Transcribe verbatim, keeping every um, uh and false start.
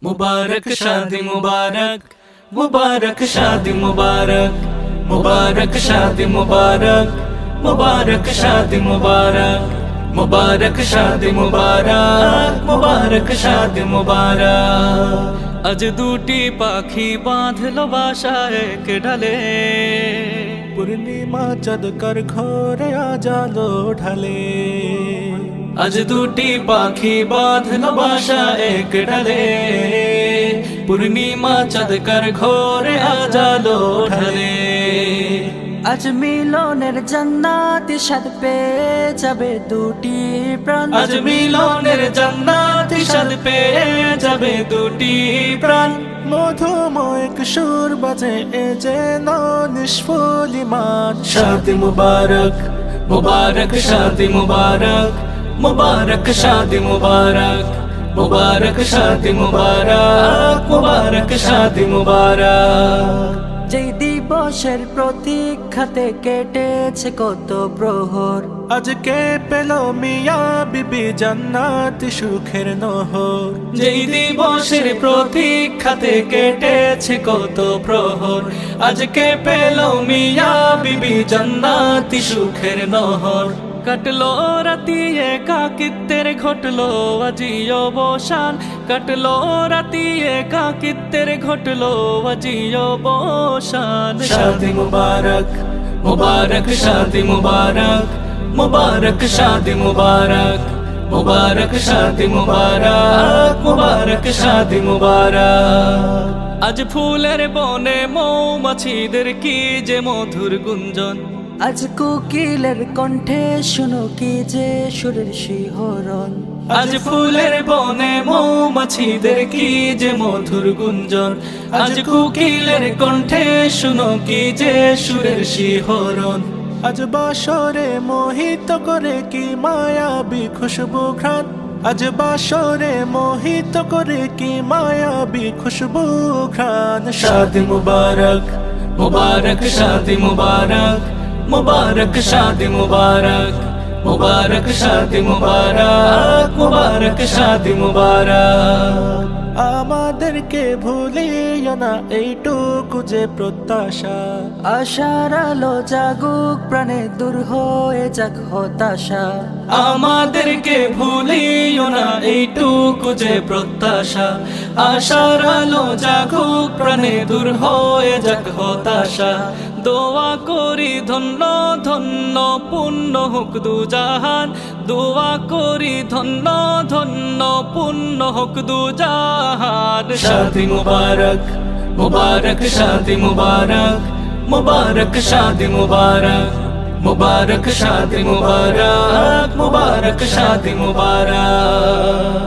मुबारक शादी मुबारक, मुबारक शादी मुबारक, मुबारक शादी मुबारक, मुबारक शादी मुबारक, मुबारक शादी मुबारक, मुबारक शादी मुबारक। আজ দুটি পাখি বাঁধলো বাসা এক ডালে, পূর্ণিমা চাঁদ কার ঘরে আজ আলো ঢালে। আজ দুটি পাখি বাঁধলো বাসা এক ডালে, পূর্ণিমা চাঁদ কার ঘরে আজ আলো ঢালে। আজ মিলনের জান্নাতি স্বাদ পেয়ে যাবে দুটি প্রাণ, আজ মিলনের জান্নাতি স্বাদ পেয়ে যাবে দুটি প্রাণ। মধুময় কিশোর বাজে এ যেন নিষ্ফলিমান। শাদি মুবারক, মুবারক শাদি মুবারক, মুবারক শাদি মুবারক, মুবারক শাদি মুবারক, মুবারক শাদি মুবারক। যেই দিবসের প্রতীক্ষাতে কেটেছে কত প্রহর, আজকে পেল মিয়া বিবি জান্নাতি সুখের নহর। যেই দিবসের প্রতীক্ষাতে কেটেছে কত প্রহর, আজকে পেল মিয়া বিবি জান্নাতি সুখের নহর। কাটলো রাতি একাকিত্বের ঘটলো আজি অবসান, কাটলো রাতি একাকিত্বের ঘটলো আজি অবসান। শাদি মুবারক, মুবারক শাদি মুবারক, মুবারক শাদি মুবারক, মুবারক শাদি মুবারক, মুবারক শাদি মুবারক। আজ ফুলের বনে মৌমাছিদের কি যে মধুর গুঞ্জন, আজ কোকিলের কণ্ঠে শুনো কি যে সুরের শিহরণ। আজ ফুলের বনে মৌমাছিদের কি যে মধুর গুঞ্জন, আজ কোকিলের কণ্ঠে শুনো কি যে সুরের শিহরণ। আজ বাসরে মোহিত করে কি মায়াবী খুশবু ঘ্রাণ, আজ বাসরে মোহিত করে কি মায়াবী খুশবু ঘ্রাণ। শাদি মুবারক, মুবারক শাদি মুবারক, मुबारक शादी मुबारक, मुबारक शादी मुबारक, मुबारक शादी मुबारक। আমাদেরকে ভুলিও না এইটুকু যে প্রত্যাশা, আশার আলো জাগুক প্রাণে দূর হয়ে যাক হতাশা। আমাদেরকে ভুলিও না এইটুকু যে প্রত্যাশা, আশার আলো জাগুক প্রাণে দূর হয়ে যাক হতাশা। দোয়া করি ধন্য ধন্য পুণ্য হোক দু জাহান, দোয়া করি ধন্য ধন্য পুণ্য হোক দু জাহান। শাদি মুবারক, মুবারক শাদি মুবারক, মুবারক শাদি মুবারক, মুবারক শাদি মুবারক, মুবারক শাদি মুবারক।